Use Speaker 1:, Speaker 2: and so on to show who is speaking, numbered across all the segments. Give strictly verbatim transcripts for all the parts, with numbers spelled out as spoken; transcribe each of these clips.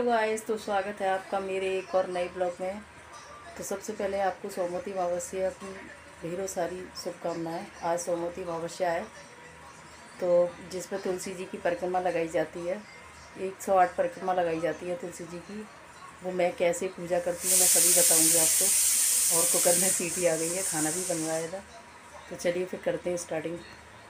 Speaker 1: Guys, तो स्वागत है आपका मेरे एक और नए ब्लॉग में। तो सबसे पहले आपको सोमवती अमावस्या की ढेरों सारी शुभकामनाएं। आज सोमवती अमावस्या है, तो जिसमें तुलसी जी की परिक्रमा लगाई जाती है। एक सौ आठ परिक्रमा लगाई जाती है तुलसी जी की। वो मैं कैसे पूजा करती हूँ मैं सभी बताऊँगी आपको। और कुकर में सीटी आ गई है, खाना भी बन रहा है। तो चलिए फिर करते हैं स्टार्टिंग।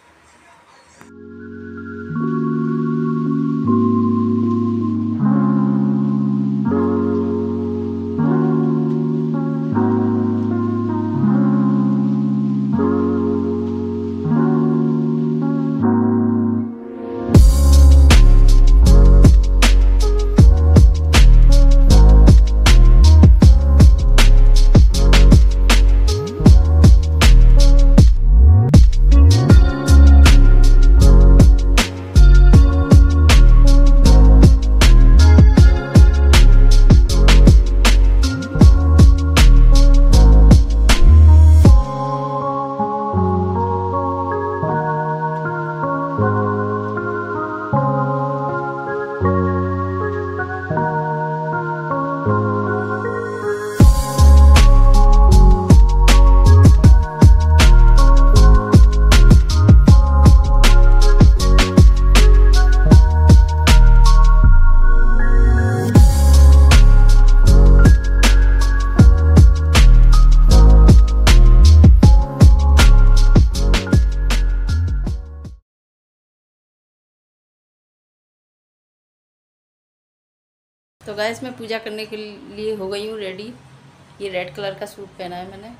Speaker 1: तो गाइस, मैं पूजा करने के लिए हो गई हूँ रेडी। ये रेड कलर का सूट पहना है मैंने,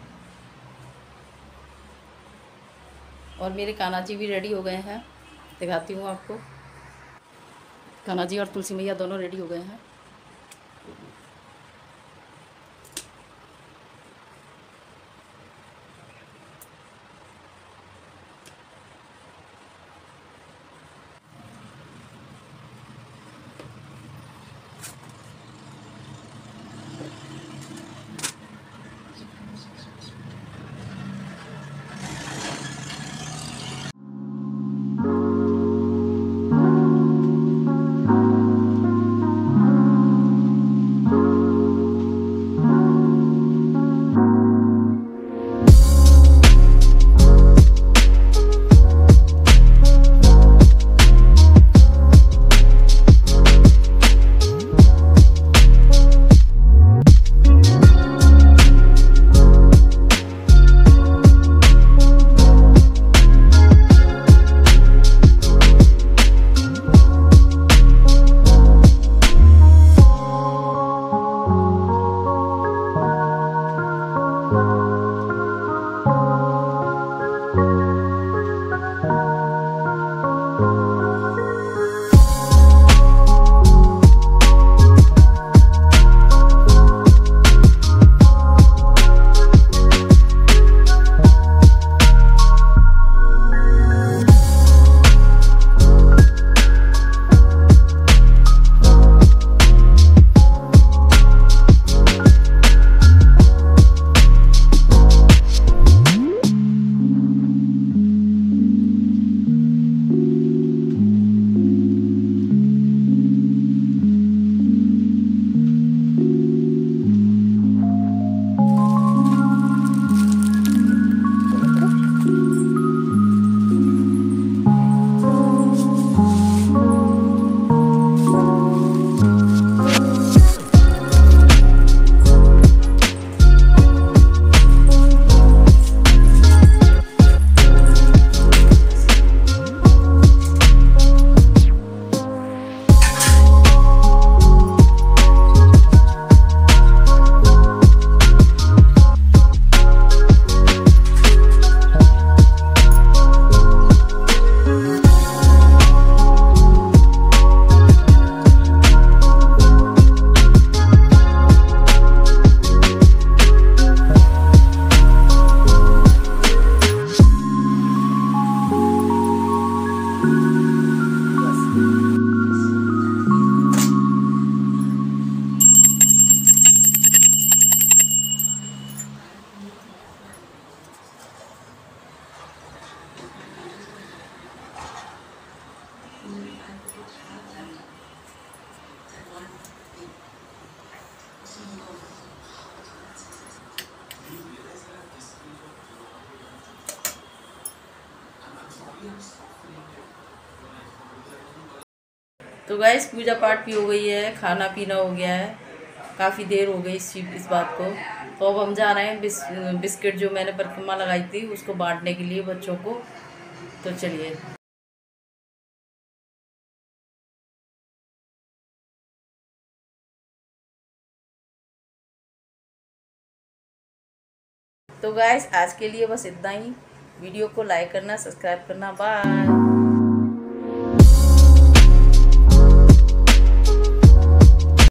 Speaker 1: और मेरे कान्हा जी भी रेडी हो गए हैं। दिखाती हूँ आपको। कान्हा जी और तुलसी मैया दोनों रेडी हो गए हैं। तो गाइस पूजा पाठ भी हो गई है, खाना पीना हो गया है, काफ़ी देर हो गई इस चीज इस बात को। तो अब हम जा रहे हैं बिस, बिस्किट जो मैंने परिक्रमा लगाई थी उसको बांटने के लिए बच्चों को। तो चलिए। तो गाइस आज के लिए बस इतना ही। वीडियो को लाइक करना, सब्सक्राइब करना, बाय।